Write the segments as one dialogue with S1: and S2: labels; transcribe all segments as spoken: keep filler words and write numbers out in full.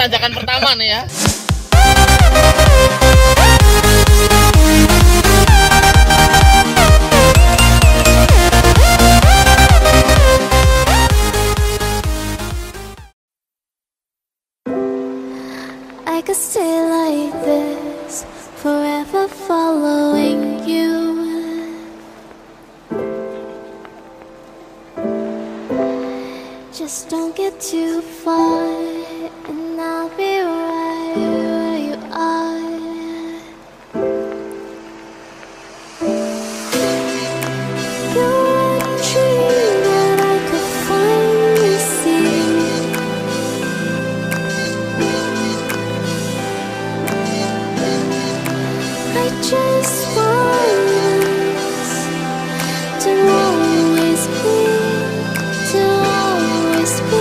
S1: tanjakan pertama nih ya.
S2: I could stay like this, forever following you. Just don't get too far, and I'll be right where you are. You're a dream that I could finally see. I just want us to always be, to always be.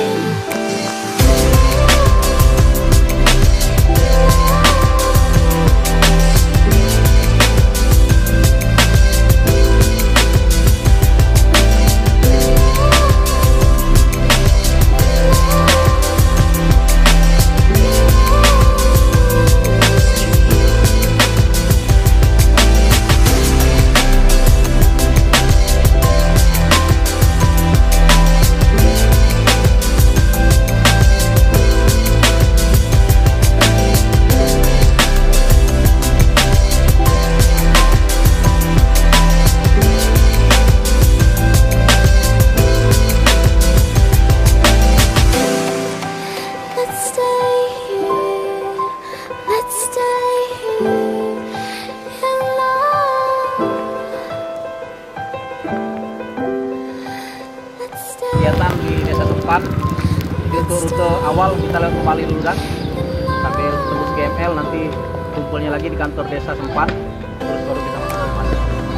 S3: Kegiatan di Desa Sempan itu rute awal kita lewat Pali Ludak sambil tembus G M L, nanti kumpulnya lagi di kantor Desa Sempan, terus baru kita masuk Sempan.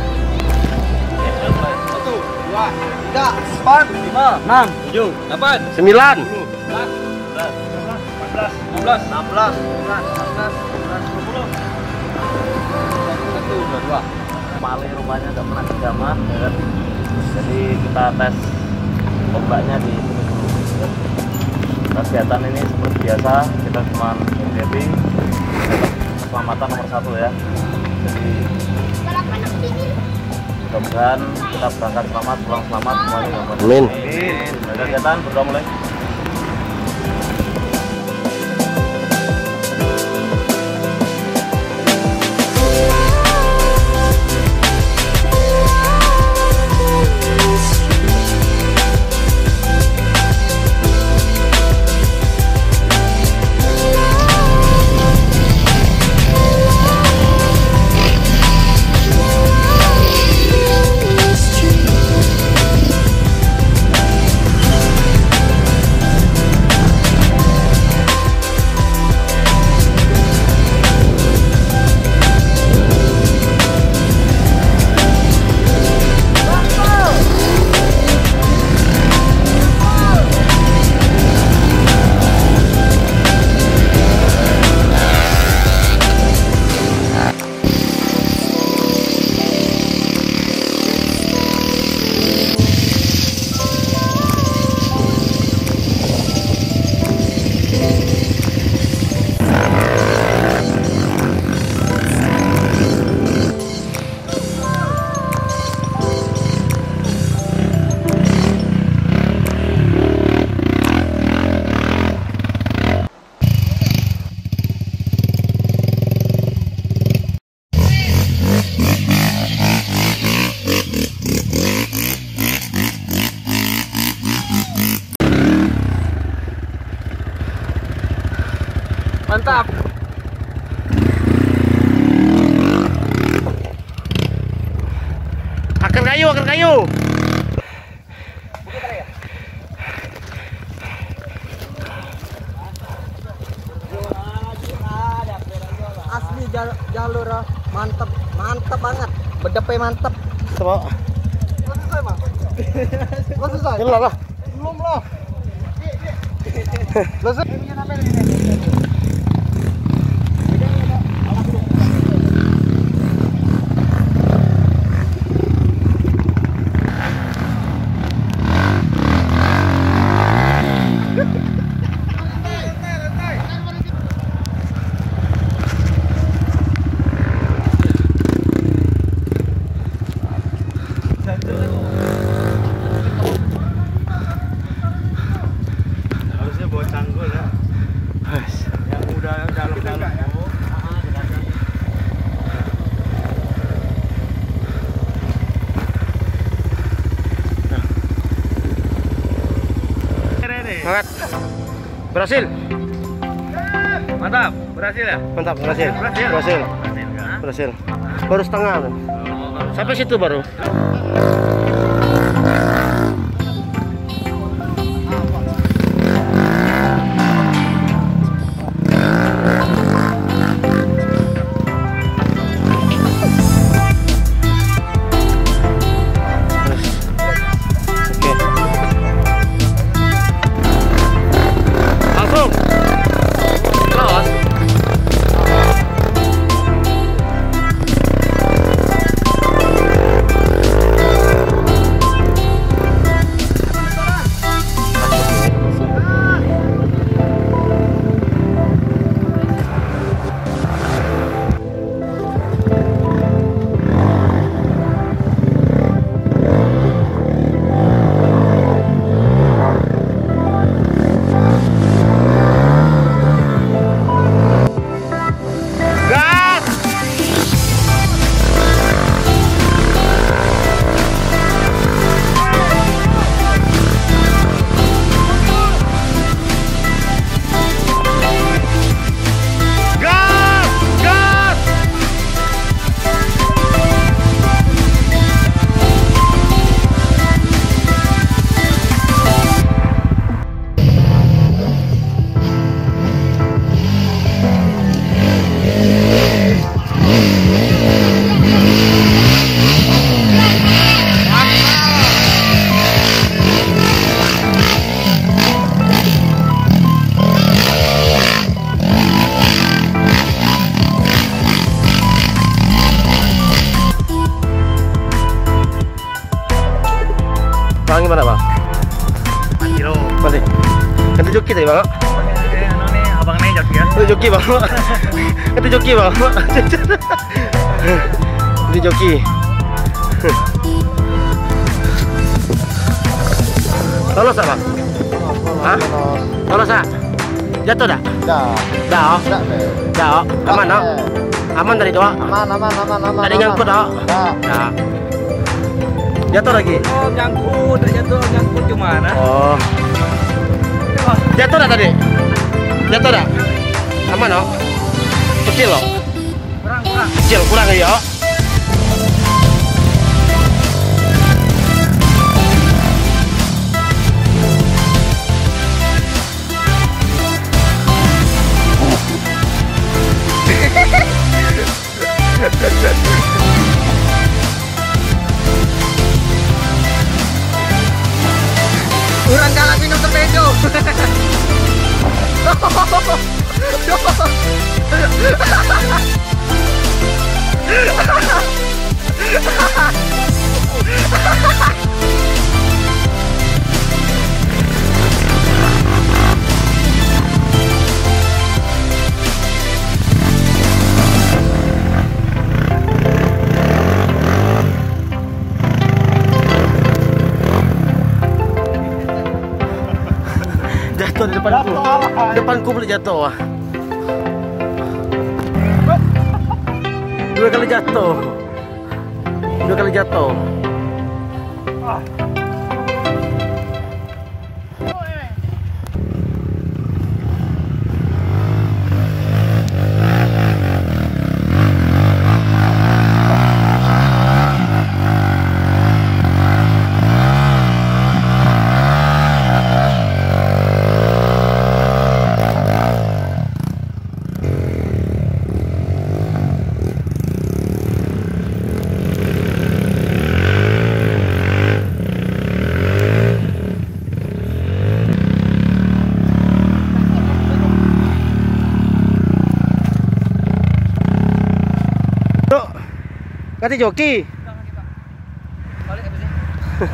S4: Satu, dua, tiga, empat, lima,
S3: enam, tujuh,
S4: delapan,
S3: sembilan,
S4: sepuluh, sebelas, empat belas, lima belas, enam belas, tujuh belas, delapan belas, sembilan belas, dua puluh. Satu, dua, dua.
S3: Pali rumahnya nggak pernah kejaman, ya kan? Jadi kita tes ombaknya di sini dulu. Ya. Kegiatan ini seperti biasa, kita cuma happy, keselamatan nomor satu ya. Jadi mudah-mudahan kita berangkat selamat, pulang selamat, semuanya selamat. Amin. Amin. Kegiatan berdoa mulai.
S4: Mantap.
S3: Akar kayu, akar kayu.
S4: Asli jalur mantep, mantep banget. Bedepe mantep.
S3: Coba.
S4: Belum selesai, Bang. Belum selesai.
S3: Belum lah.
S4: Belum loh. Selesai. Harusnya bawa canggul ya. Yang udah dalam-dalam.
S1: Semangat. Berhasil.
S4: Mantap, berhasil ya?
S1: Mantap, berhasil.
S4: Berhasil.
S1: Berhasil.
S4: kan?
S1: Berhasil. Baru setengah tuh. Sampai situ baru. Bang gimana bang?
S4: empat kilo.
S1: Masih. Ganti joki tadi bang?
S4: Eh, anu nih, abang nih joki ya.
S1: Ganti joki bang. Ganti joki bang. Ganti joki. Lolos tak bang? Hah? Lolos tak? Jatuh tak?
S5: Dah,
S1: Dah oh?
S5: dah,
S1: Dah oh? Aman oh? Aman tadi doang?
S5: aman, aman, aman, aman.
S1: Tadi nyangkut oh?
S5: Dah,
S1: Dah. Jatuh lagi?
S4: Oh, nyangkut, terjatuh, nyangkut gimana?
S1: Oh. Jatuh dah tadi? Jatuh dah? Aman oh? Kecil loh?
S4: Kurang, kurang.
S1: Kecil, kurang ya oh?
S4: Kurang kalah minum torpedo.
S1: Jatuh di depanku. Depanku boleh jatuh. Dua kali jatuh. Dua kali jatuh. Ganti joki.
S4: Balik habis ini.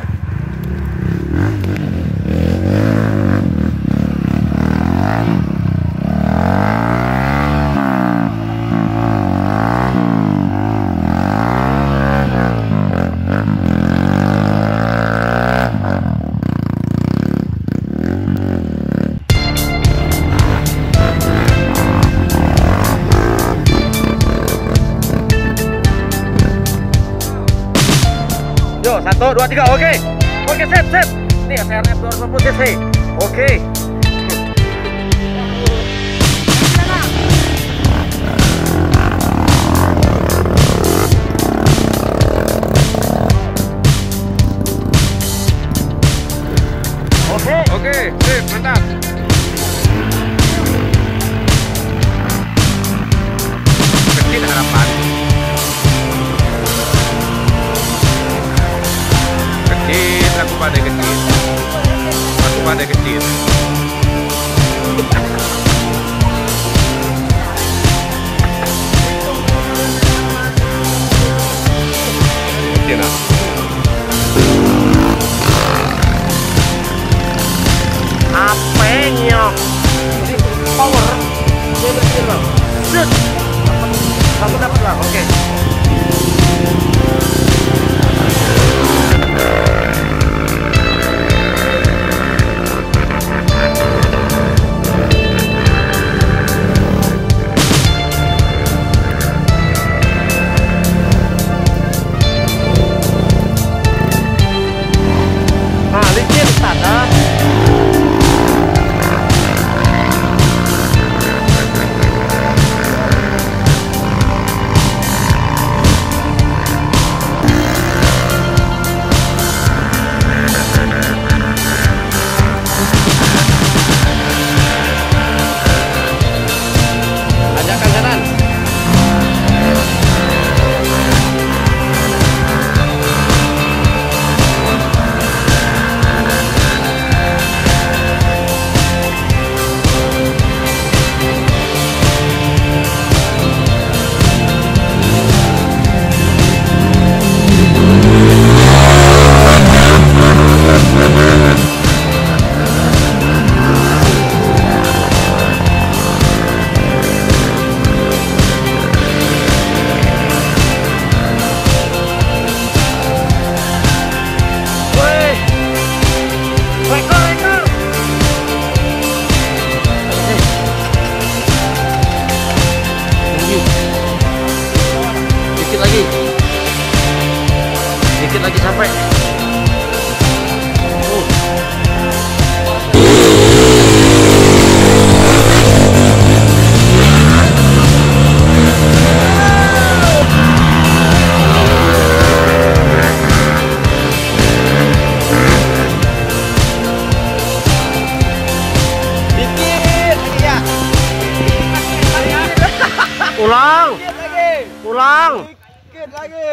S1: Satu, dua, tiga, oke. Oke, sip, sip. Ini S R F dua ratus lima puluh cc. Oke.
S3: Oke.
S1: Oke, sip, mantap. Kecil harapan. Kecil, aku pada kecil. Aku pada kecil. Kecil lah. Apanya? Power. Dia berkecil bang. Set. Kamu dapat lah, oke. Nah, licin sana. Ajakan jalan. Dikit lagi, dikit lagi sampai. Oh.
S4: Dikit lagi ya.
S1: Ulang, ulang.
S4: Dikit lagi.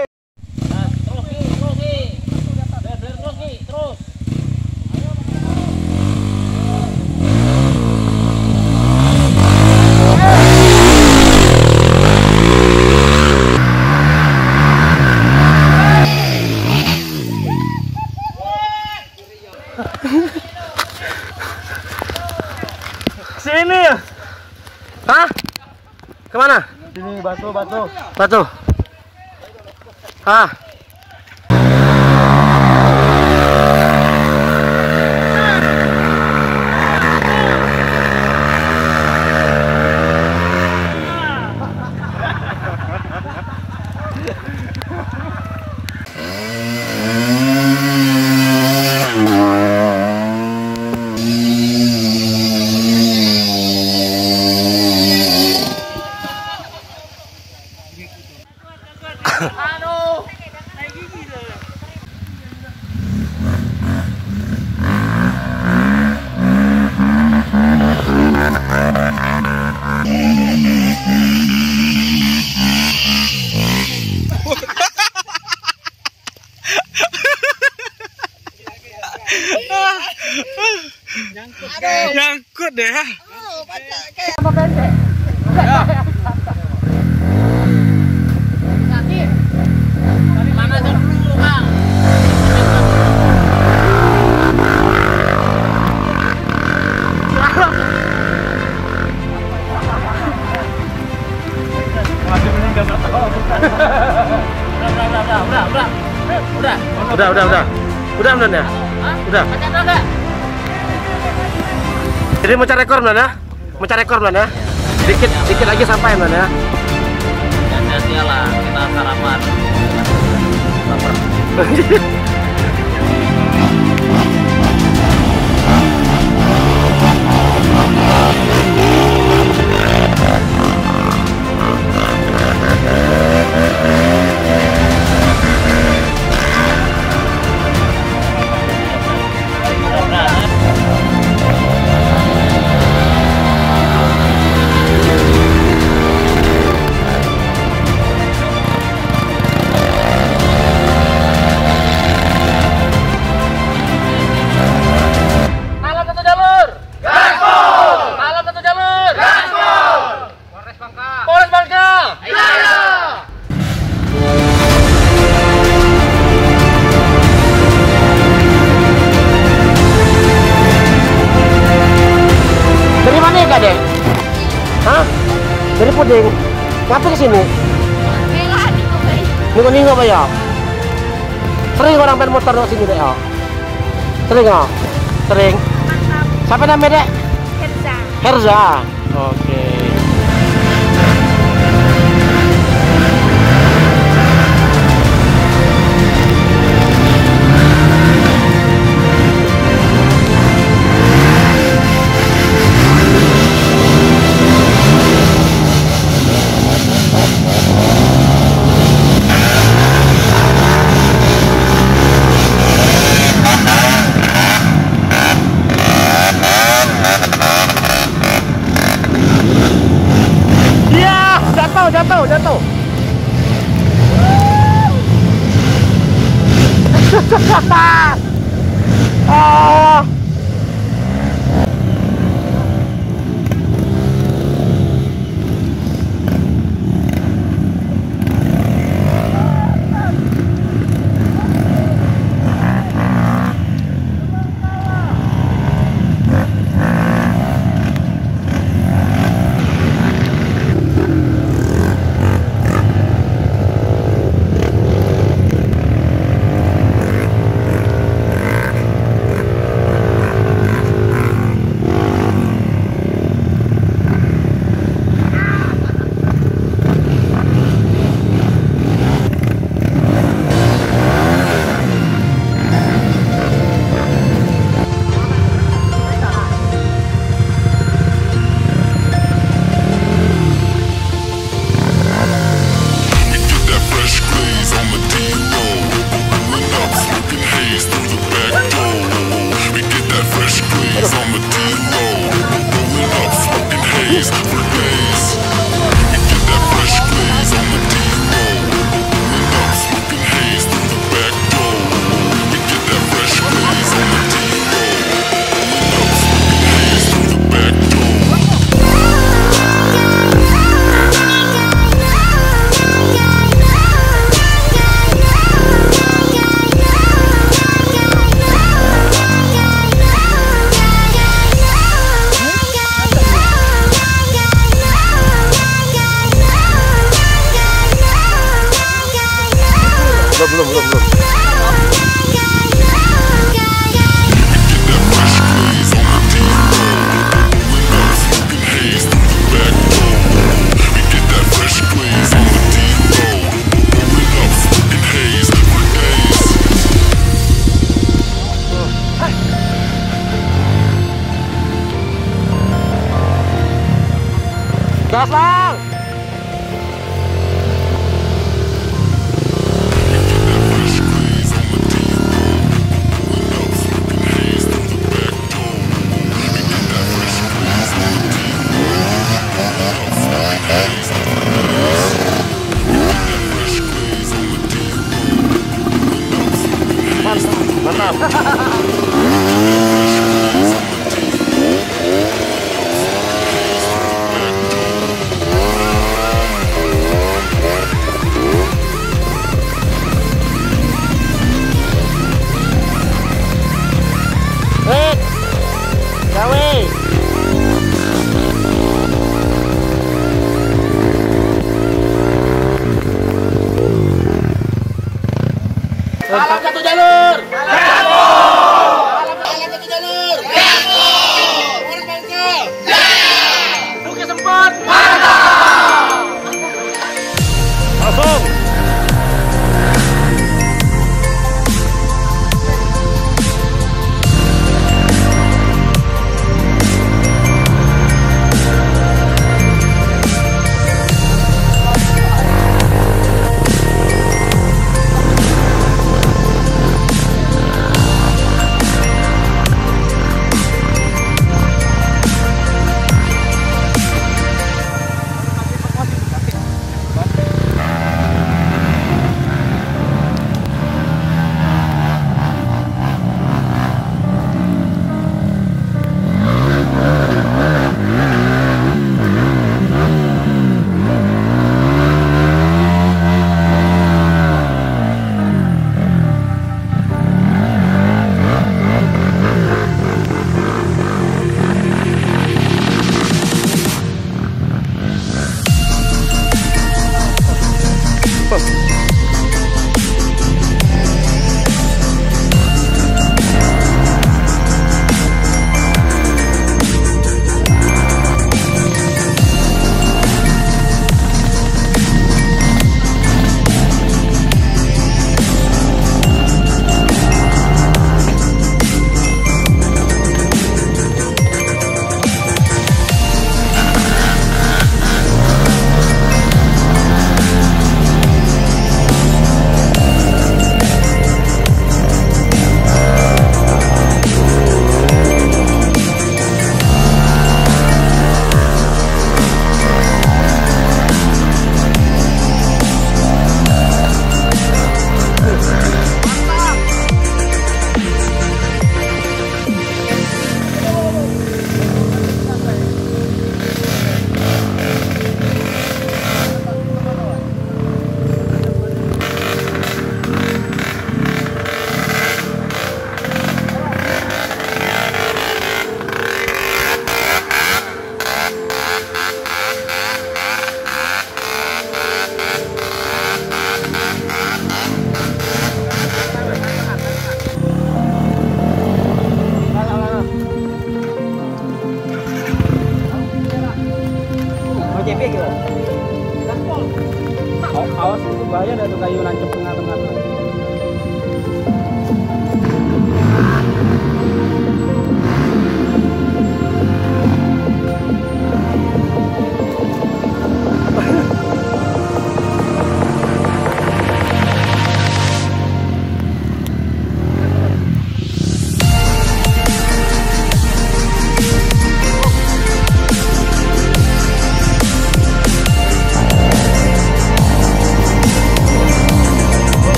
S1: Sini. Hah? Kemana?
S4: Sini batu batu.
S1: Batu. Ah.
S4: Nyangkut deh.
S5: Mana dulu, Bang? Udah,
S1: Udah, udah, udah. Udah, Mnan ya? Udah. Jadi mau cari rekor, Mnan ya? Mau cari rekor, Mnan ya? Dikit, dikit lagi sampai, Mnan ya?
S3: Dan lah kita sarapan. Lapar.
S1: Ding. Ngapa ke sini?
S2: Melah di kopi.
S1: Ningo-ningo ba ya? Sering orang main motor di sini deh ya? Sering nggak? Sering. Siapa namanya dek?
S2: Herza.
S1: Herza. Oke. Jatuh, jatuh. Ah. Belum, belum, belum. Gas lang! Mantap. Wait. Gawe. Salam satu jalur.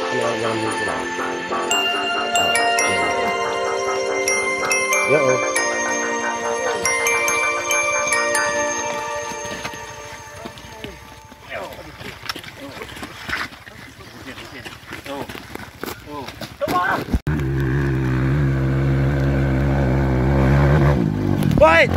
S1: yang yang gitu lah. Ya oh. Wait.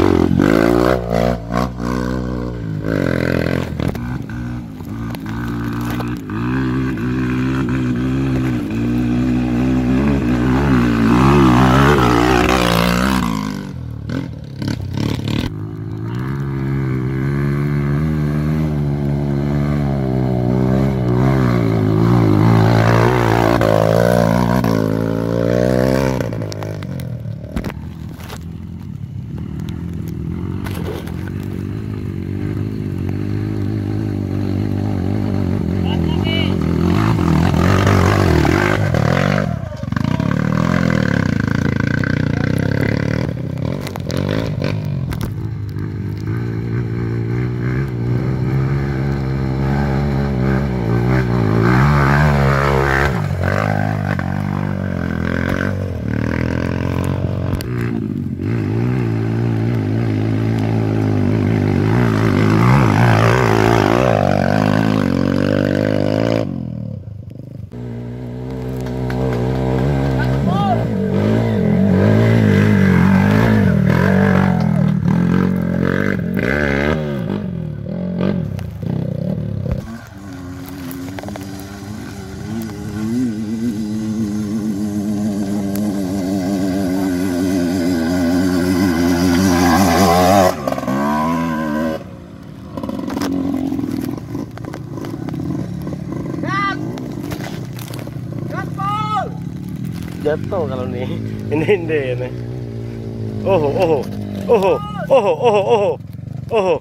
S1: Jatuh kalau nih. Ini ini ini. Oh oh oh oh oh oh oh oh.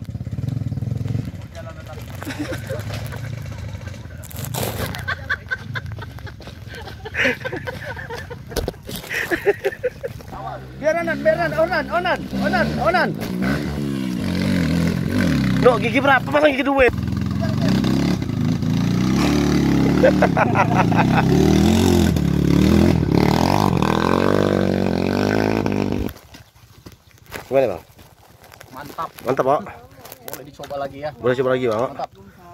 S4: Biar onan, biar onan, onan, onan, onan, onan.
S1: No, gigi berapa pasang gigi duit? Gimana bang?
S4: Mantap.
S1: Mantap pak.
S4: Boleh dicoba lagi ya.
S1: Boleh coba lagi bang.
S4: Mantap.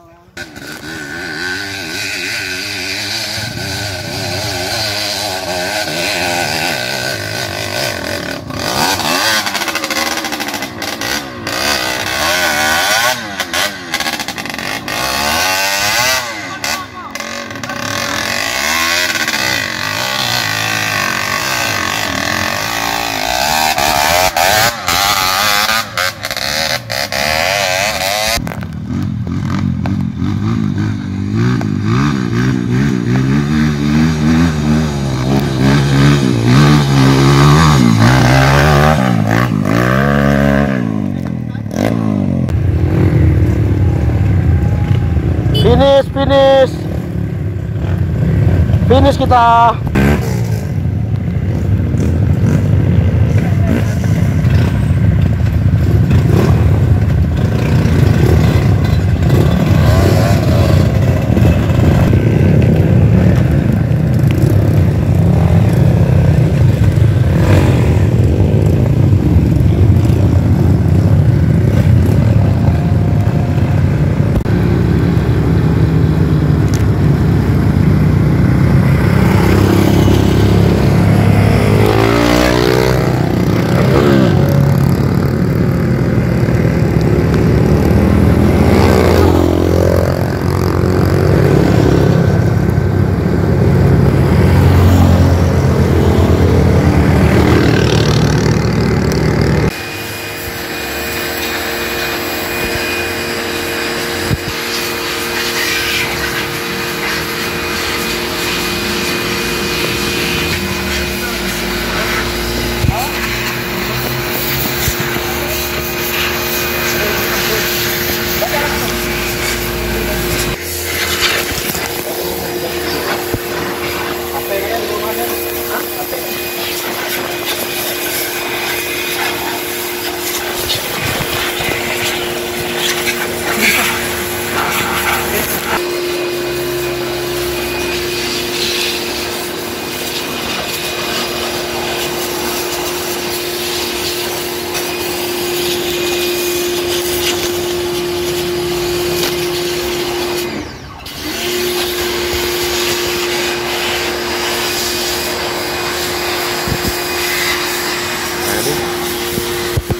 S1: Finish, finish, finish kita.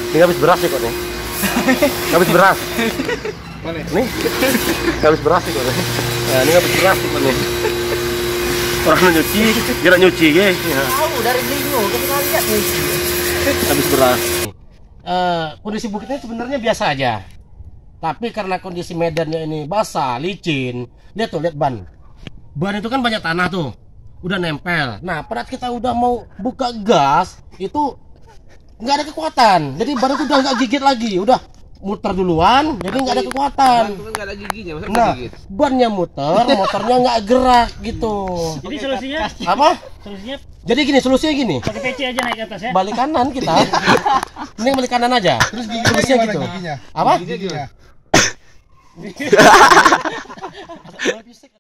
S1: Ini habis beras nih kok nih. Habis beras.
S4: Mana?
S1: Nih. Habis beras nih kok nih. Nah, ini habis beras nih kok nih. Orang nyuci, kira nyuci ya.
S5: Tahu dari minggu, kita lihat nih.
S1: Habis beras. Uh, kondisi bukitnya sebenarnya biasa aja. Tapi karena kondisi medannya ini basah, licin. Lihat tuh, lihat ban. Ban itu kan banyak tanah tuh. Udah nempel. Nah, pada saat kita udah mau buka gas, itu nggak ada kekuatan. Jadi ban itu udah nggak gigit lagi. Udah muter duluan, jadi nggak ada kekuatan.
S4: Ban kan nggak ada giginya, masa
S1: Nah,
S4: gigit?
S1: bannya muter, motornya nggak gerak gitu.
S5: Jadi solusinya
S1: Apa?
S5: solusinya
S1: Jadi gini, solusinya gini.
S5: pakai peci aja naik ke atas ya.
S1: Balik kanan kita. Mending balik kanan aja.
S6: Terus giginya
S1: Solusinya
S6: gimana
S1: gitu.
S6: giginya?
S1: Apa?
S6: Giginya.